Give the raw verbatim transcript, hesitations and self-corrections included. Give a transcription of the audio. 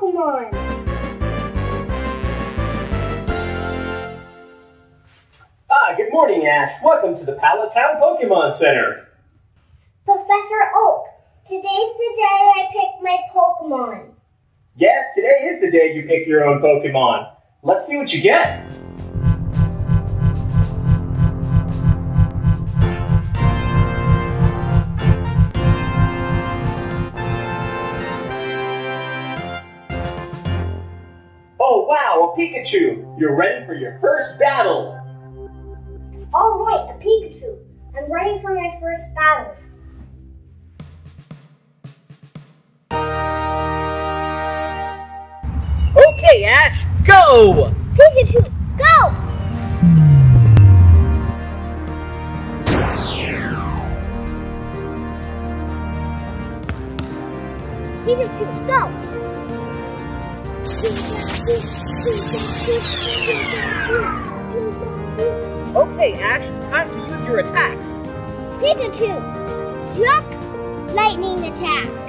Pokemon. Ah, good morning, Ash. Welcome to the Pallet Town Pokemon Center. Professor Oak, today's the day I pick my Pokemon. Yes, today is the day you pick your own Pokemon. Let's see what you get. Oh wow, a Pikachu! You're ready for your first battle! Alright, a Pikachu. I'm ready for my first battle. Okay, Ash, go! Pikachu, go! Pikachu, go! Okay, Ash, time to use your attacks. Pikachu, Duck Lightning Attack.